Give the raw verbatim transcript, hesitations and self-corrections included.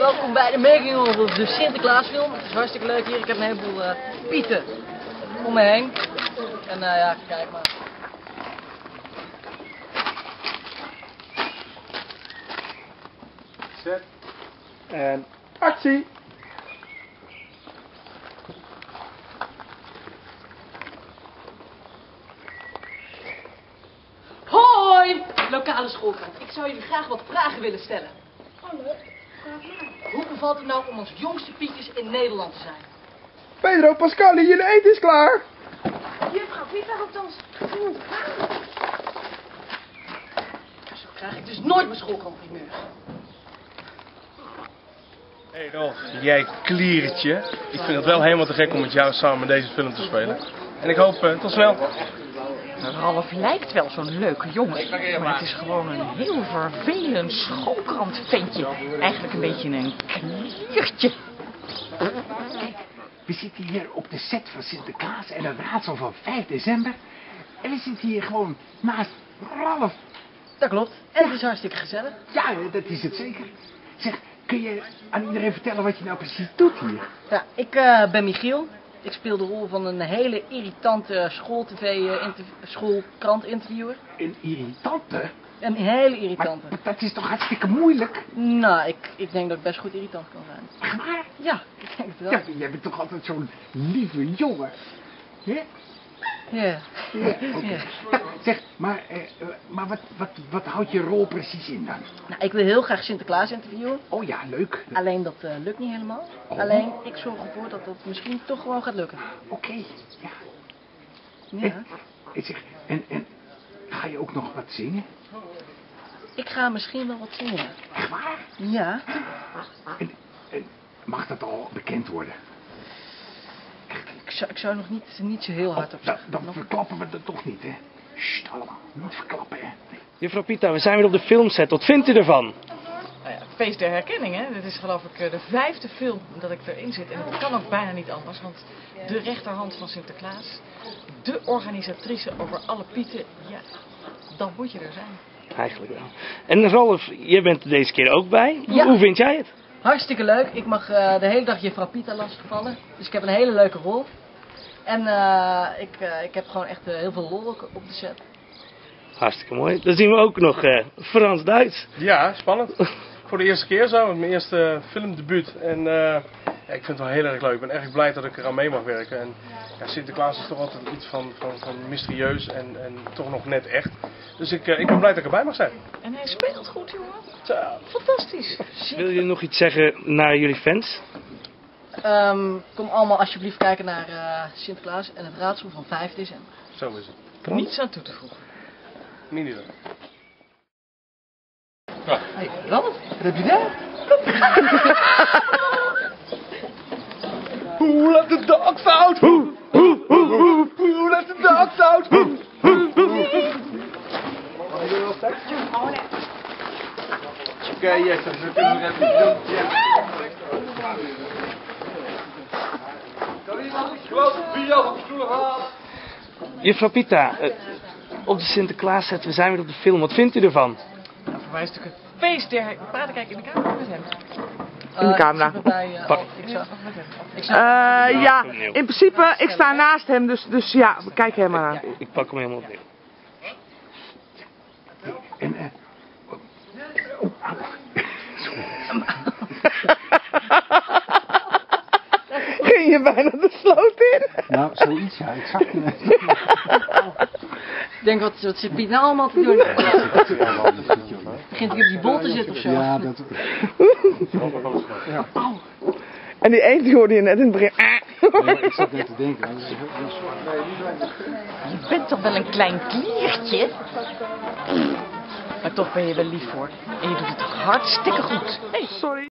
welkom bij de making of de Sinterklaasfilm. Het is hartstikke leuk hier. Ik heb een heleboel uh, pieten om me heen. En uh, ja, kijk maar. Zet. En actie! Hoi! Lokale schoolkrant. Ik zou jullie graag wat vragen willen stellen. Hallo, vraag maar. Hoe bevalt het nou om als jongste pietjes in Nederland te zijn? Pedro, Pascali, jullie eten is klaar! Juffrouw Pieter roept ons. Ze moet gaan. Zo krijg ik dus nooit mijn schoolkrantprimeur. Hé hey Rolf, jij kliertje. Ik vind het wel helemaal te gek om met jou samen deze film te spelen. En ik hoop uh, tot snel. Ralf lijkt wel zo'n leuke jongen, maar het is gewoon een heel vervelend schoolkrantventje. Eigenlijk een beetje een kliertje. Kijk, we zitten hier op de set van Sinterklaas en het raadsel van vijf december. En we zitten hier gewoon naast Ralf. Dat klopt. En het is hartstikke gezellig. Ja, dat is het zeker. Zeg, kun je aan iedereen vertellen wat je nou precies doet hier? Ja, ik uh, ben Michiel. Ik speel de rol van een hele irritante school-tv, uh, schoolkrant-interviewer. Een irritante? Een hele irritante. Maar dat is toch hartstikke moeilijk? Nou, ik, ik denk dat ik best goed irritant kan zijn. Echt waar? Ja, ik denk het wel. Ja, jij bent toch altijd zo'n lieve jongen? Hè? Ja. Ja, oké. Ja. Ja, zeg, maar, eh, maar wat, wat, wat houdt je rol precies in dan? Nou, ik wil heel graag Sinterklaas interviewen. Oh ja, leuk. Alleen dat uh, lukt niet helemaal. Oh. Alleen ik zorg ervoor dat dat misschien toch gewoon gaat lukken. Oké, okay, ja. Ja. En, en, zeg, en, en ga je ook nog wat zingen? Ik ga misschien wel wat zingen. Echt waar? Ja. En, en mag dat al bekend worden? Ik zou, ik zou nog niet, niet zo heel hard op oh, dan, zeggen. dan Nog... verklappen we dat toch niet, hè? Sst, allemaal. Niet verklappen, hè? Nee. Juffrouw Pita, we zijn weer op de filmset. Wat vindt u ervan? Nou ja, feest der herkenning, hè. Dit is geloof ik de vijfde film dat ik erin zit. En het kan ook bijna niet anders, want de rechterhand van Sinterklaas, de organisatrice over alle pieten, ja, dan moet je er zijn. Eigenlijk wel. En Rolf, jij bent er deze keer ook bij. Ja. Hoe vind jij het? Hartstikke leuk. Ik mag uh, de hele dag juffrouw Pita lastigvallen. Dus ik heb een hele leuke rol. En uh, ik, uh, ik heb gewoon echt uh, heel veel lol op de set. Hartstikke mooi. Dan zien we ook nog uh, Frans-Duits. Ja, spannend. Voor de eerste keer zo, mijn eerste filmdebuut. En uh, ja, ik vind het wel heel erg leuk. Ik ben erg blij dat ik eraan mee mag werken. En ja, Sinterklaas is toch altijd iets van, van, van mysterieus en, en toch nog net echt. Dus ik, uh, ik ben blij dat ik erbij mag zijn. En hij speelt goed, jongen. Zo. Fantastisch. Wil je nog iets zeggen naar jullie fans? Um, kom allemaal alsjeblieft kijken naar uh, Sinterklaas en het raadsel van vijf december. Zo is het. Hm? Niets aan toe te voegen. Niet ieder. Hé, hey, Ralf, wat heb je daar? Who let the dogs out? Who, who, who, who, who let the dogs out? Who, who, who. Oké, yes, dan zit er nog even. Kan iemand een grote bier op de stoelen halen? Juffrouw Pita, uh, op de Sinterklaas set, we zijn weer op de film. Wat vindt u ervan? Nou, voor mij is het natuurlijk een feest der... Praat ik eigenlijk in de camera met hem? In de camera. Ik, bij, uh, Pak. ik, zou, Of met hem? ik zou... Uh, ja, in principe, ik sta naast hem, dus, dus ja, kijk hem maar aan. Ik pak hem helemaal opnieuw. En, eh... Oh, au. Ging je bijna de sloot in? Nou, zoiets, ja. Ik zag je. Ik denk, wat, wat zit Piet nou allemaal te doen? Begint hij op die bol te zitten of zo? Ja, dat... Ja. En die eend die hoorde je net in het begin. Ja, ik zat net te denken. Je bent toch wel een klein kliertje? Maar toch ben je wel lief hoor. En je doet het hartstikke goed. Hey. Sorry.